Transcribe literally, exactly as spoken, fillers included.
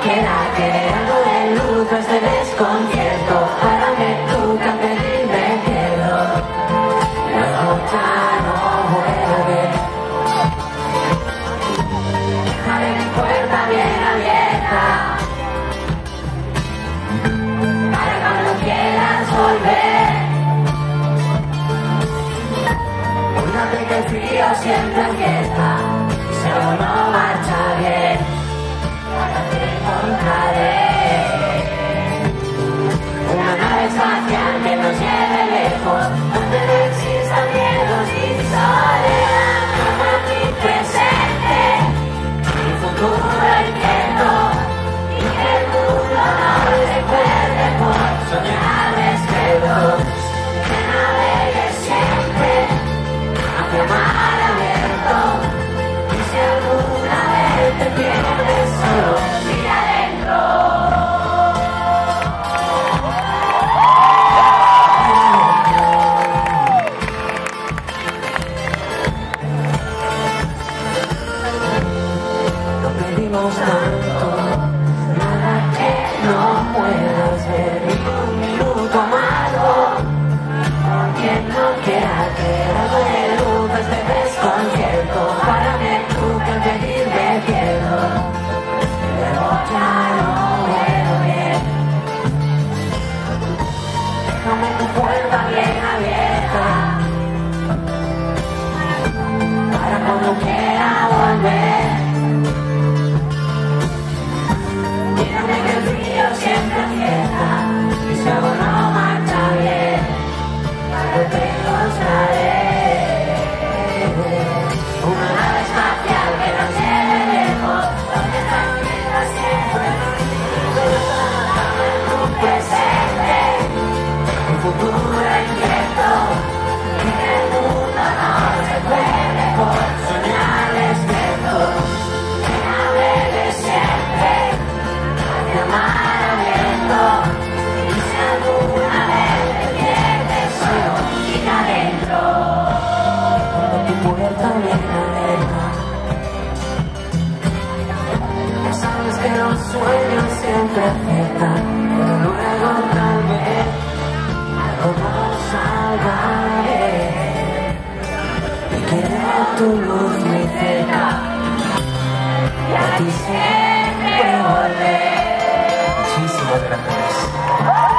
quiera que algo de luz a este desconcierto. Ahora me toca pedir, me pierdo. Luego ya no vuelve. Déjame mi puerta bien abierta para cuando quieras volver. Cuídate que el frío siempre acierta y si algo no marcha bien, ahora te encontraré. Una nave espacial que nos lleve lejos, donde no existan miedos ni soledad. Como mi presente, mi futuro incierto, y que el mundo no recuerde por soñar despiertos. Que navegues siempre hacia mar abierto, y si alguna vez te pierdes solo, mira adentro. No pedimos tanto, nada que no puedas ver, ni un minuto amargo. Con quien no quiera que algo de luz este desconcierto. Para que tú que pedir me pierdo. Luego ya no veo bien. Déjame tu puerta bien abierta para cuando quiera volver. Mírame que el frío siempre acierta y si algo no marcha bien, yo te encontraré. Una nave espacial que nos lleve lejos, donde está viviendo siempre en tu presente, un futuro incierto, y que el mundo no se puede por soñar despiertos. Que navegues siempre hacia mar abierto, y si alguna vez te pierdes solo, mira adentro. Cuando tu puerta bien abierta, ya sabes que los sueños siempre aciertan, pero luego tal vez algo no salga bien. Y quiero tu luz muy cerca y a ti siempre volver. Muchísimas gracias.